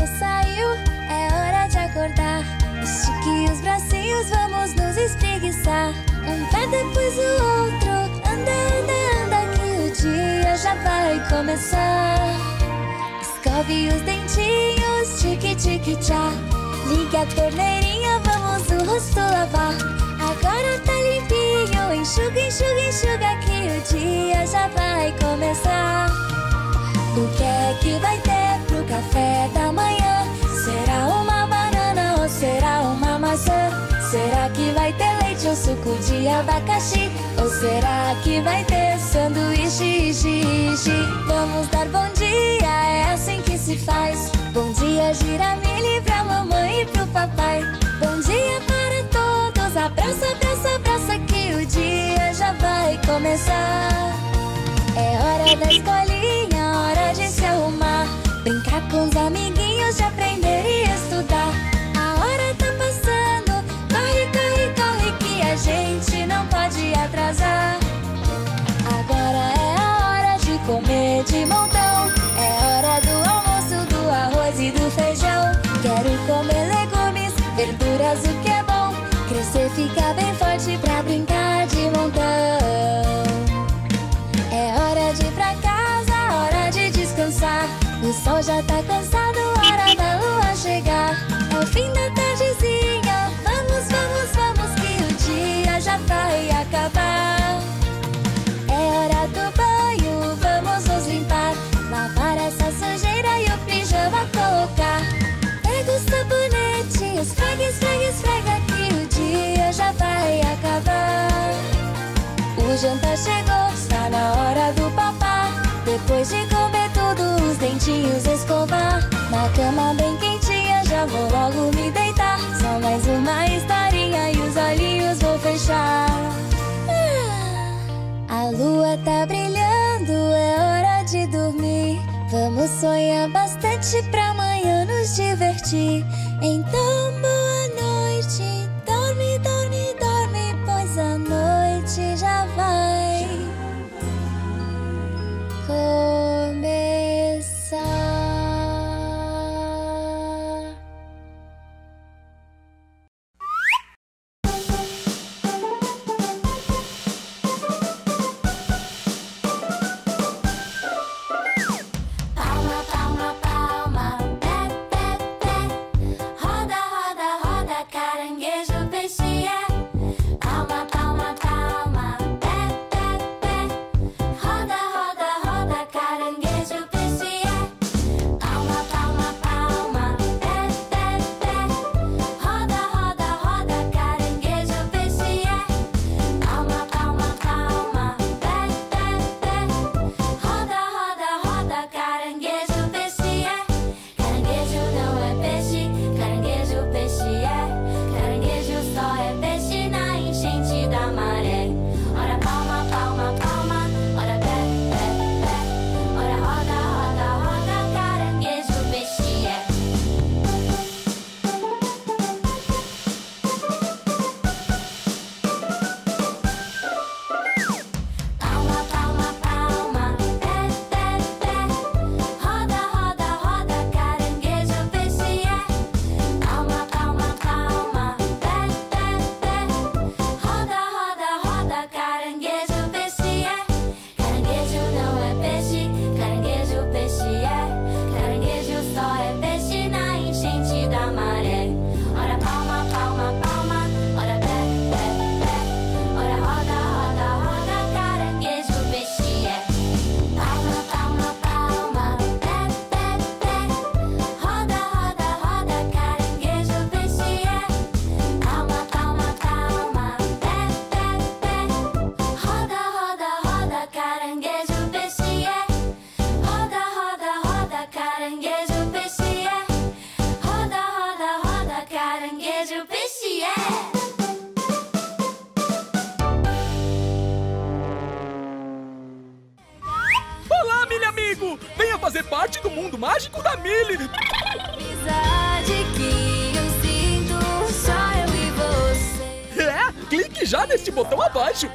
dia saiu, é hora de acordar. Estique os bracinhos, vamos nos espreguiçar. Um pé depois o outro, anda, anda, anda, que o dia já vai começar. Escove os dentinhos, tique, tique, tchá. Ligue a torneirinha, vamos o rosto lavar. Agora tá limpinho, enxuga, enxuga, enxuga, que o dia já vai começar. O que é que vai ter pro café da manhã? Será uma banana ou será uma maçã? Será que vai ter leite ou suco de abacaxi? Ou será que vai ter sanduíche, ishi, ishi? Vamos dar bom dia, é assim que se faz. Bom dia, Giramilho, pra mamãe e pro papai. Bom dia para todos, abraça, abraça, abraça, que o dia já vai começar. É hora da escolinha, hora de se arrumar. Brincar com os amiguinhos, de aprender e estudar. A hora tá passando, corre, corre, corre, que a gente não pode atrasar. Agora é a hora de comer de montão. É hora do almoço, do arroz e do feijão. Quero comer legumes, verduras, o que é bom. Crescer, ficar bem forte pra brincar de montão. É hora de ir pra casa, hora de descansar. O sol já tá cansado, hora da lua chegar. É o fim da tardezinha, vamos, vamos, vamos, que o dia já vai acabar. É hora do banho, vamos nos limpar. Lavar essa sujeira e o pijama colocar. Pega o sabonete, esfrega, esfrega, esfrega, que o dia já vai acabar. O jantar chegou, está na hora do papá. Depois de comer tudo, os dentinhos escovar. Na cama bem quentinha, já vou logo me deitar. Só mais uma historinha e os olhinhos vou fechar. A lua tá brilhando, é hora de dormir. Vamos sonhar bastante pra amanhã nos divertir. Então boa noite, dorme, dorme, dorme, pois a noite já vai começar. Palma, palma, palma, pé, pé, pé. Roda, roda, roda, caranguejo, peixe é. Palma, palma, palma, pé, pé, pé. Roda, roda, roda, caranguejo, peixe é. Palma, palma, palma, pé, pé, pé. Roda, roda, roda, caranguejo, peixe é. Palma, palma, palma, pé, pé, pé. Roda, roda, roda, caranguejo, peixe é. Caranguejo não é peixe, caranguejo, peixe é. Caranguejo só é peixe na enchente da maré. Ora palma, palma, palma, ora pé, pé, pé. Ora roda, roda, roda, caranguejo, peixe é. Palma, palma, palma, pé, pé, pé. Roda, roda, roda, caranguejo, peixe é. Palma, palma, palma, pé, pé, pé. Roda, roda, roda, caranguejo, peixe é. Caranguejo não é peixe, caranguejo, peixe é. Caranguejo só é peixe na enchente da maré. Ora palma, palma, palma, ora pé, pé, pé. Ora roda, roda, roda, caranguejo, peixe é. Palma, palma, palma, pé, pé, pé. Roda, roda, roda, caranguejo, peixe é. Palma, palma, palma, pé, pé, pé. Roda, roda, roda, caranguejo, peixe é. Roda, roda, roda, caranguejo, peixe é. Roda, roda, roda, caranguejo, peixe é. Olá, Milho Amigo! Venha fazer parte do mundo mágico da Milly! Amizade que eu sinto, só eu e você. É? Clique já neste botão abaixo!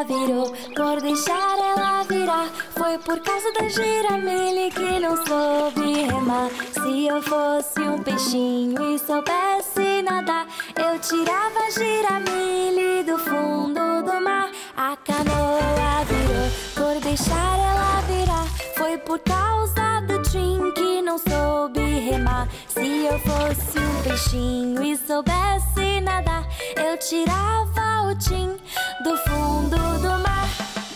virou, por deixar ela virar. Foi por causa da giramilha que não soube remar. Se eu fosse um peixinho e soubesse nadar, eu tirava a giramilha do fundo do mar. A canoa virou, por deixar ela virar. Foi por causa do Tim que não soube remar. Se eu fosse um peixinho e soubesse nadar, eu tirava o Tim do fundo do mar.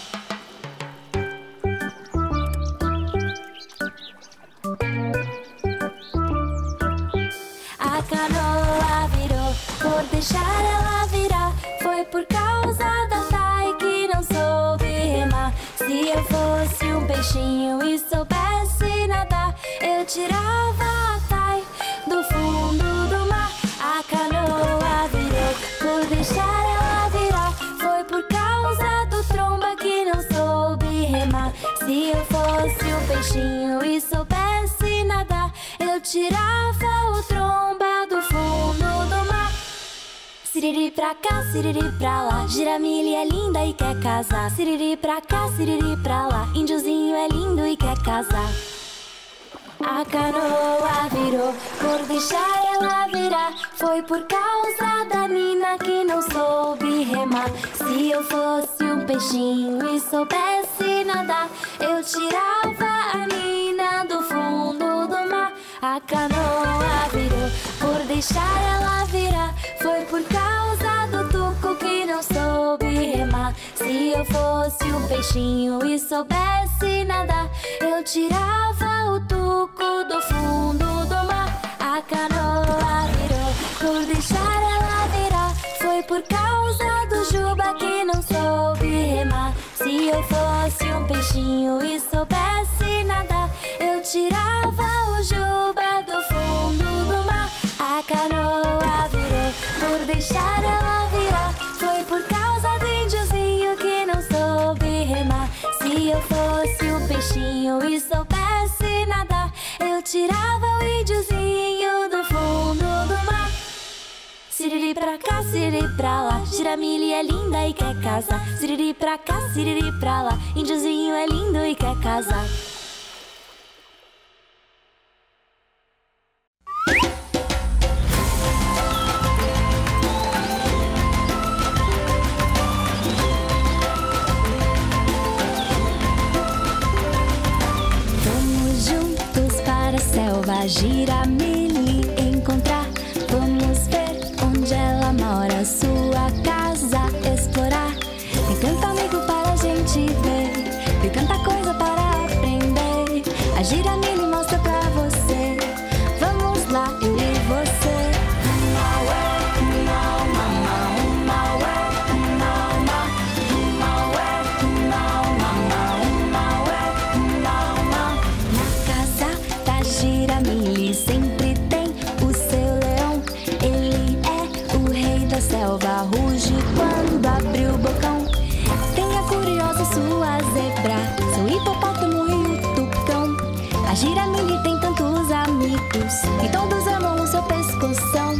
A canoa virou, por deixar ela virar. Foi por causa da Tai que não soube remar. Se eu fosse um peixinho e soubesse nadar, eu tirava a Tai do fundo do mar. A canoa virou, por deixar ela virar. Foi por causa do Tromba que não soube remar. Se eu fosse um peixinho e soubesse nadar, eu tirava o Tromba do fundo do mar. Siriri pra cá, siriri pra lá, giramilha é linda e quer casar. Siriri pra cá, siriri pra lá, índiozinho é lindo e quer casar. A canoa virou, por deixar ela virar. Foi por causa da Nina que não soube remar. Se eu fosse um peixinho e soubesse nadar, eu tirava a Nina do fundo do mar. A canoa virou, por deixar ela virar. Foi por causa do Tuco que não soube remar. Se eu fosse um peixinho e soubesse nadar, eu tirava o Tuco do fundo do mar. A canoa virou, por deixar ela virar. Foi por causa do Juba que não soube remar. Se eu fosse um peixinho e soubesse nadar, eu tirava o Juba do fundo do mar. A canoa virou, por deixar ela virar. Foi por causa do índiozinho que não soube remar. Se eu fosse um peixinho e soubesse nadar, eu tirava o índiozinho do fundo do mar. Siriri pra cá, siriri pra lá, giramilha é linda e quer casar. Siriri pra cá, siriri pra lá, índiozinho é lindo e quer casar. Vamos juntos para a selva, giramilha encontrar. Vamos ver onde ela mora, sua casa explorar. Tem tanto amigo para a gente ver, tem tanta coisa para aprender. A giramilha mostra pra você. Vamos lá, eu e você. Na casa da giramilha sempre tem o seu leão. Ele é o rei da selva, ruge quando abre o bocão. Tem a curiosa sua zebra, seu hipopótamo e o tucão. A giramilha tem tantos amigos e todos amam o seu pescoção.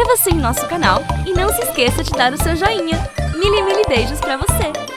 inscreva-se em nosso canal e não se esqueça de dar o seu joinha. Mil e mil beijos pra você!